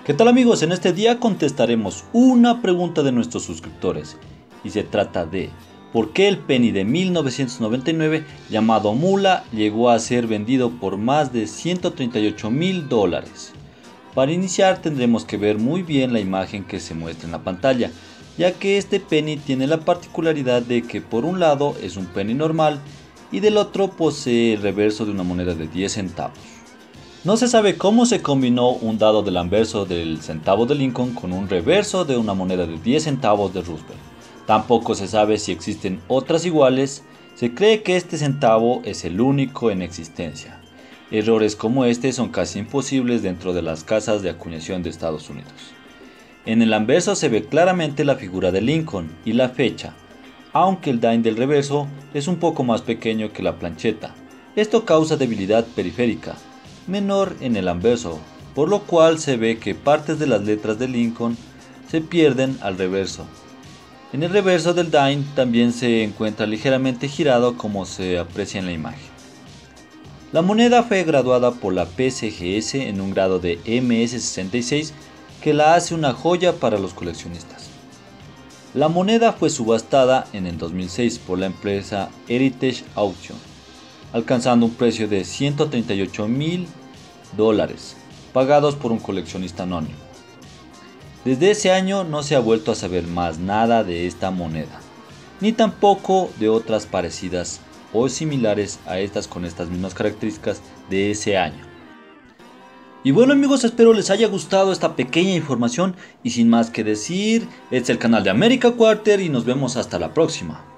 ¿Qué tal amigos? En este día contestaremos una pregunta de nuestros suscriptores y se trata de ¿por qué el penny de 1999 llamado Mula llegó a ser vendido por más de $138.000? Para iniciar tendremos que ver muy bien la imagen que se muestra en la pantalla, ya que este penny tiene la particularidad de que por un lado es un penny normal y del otro posee el reverso de una moneda de 10 centavos. No se sabe cómo se combinó un dado del anverso del centavo de Lincoln con un reverso de una moneda de 10 centavos de Roosevelt. Tampoco se sabe si existen otras iguales. Se cree que este centavo es el único en existencia. Errores como este son casi imposibles dentro de las casas de acuñación de Estados Unidos. En el anverso se ve claramente la figura de Lincoln y la fecha, aunque el dime del reverso es un poco más pequeño que la plancheta. Esto causa debilidad periférica menor en el anverso, por lo cual se ve que partes de las letras de Lincoln se pierden al reverso. En el reverso del dime también se encuentra ligeramente girado como se aprecia en la imagen. La moneda fue graduada por la PCGS en un grado de MS66 que la hace una joya para los coleccionistas. La moneda fue subastada en el 2006 por la empresa Heritage Auction, alcanzando un precio de $138.000 pagados por un coleccionista anónimo. Desde ese año no se ha vuelto a saber más nada de esta moneda, ni tampoco de otras parecidas o similares a estas con estas mismas características de ese año. Y bueno amigos, espero les haya gustado esta pequeña información y sin más que decir, este es el canal de America Quarter y nos vemos hasta la próxima.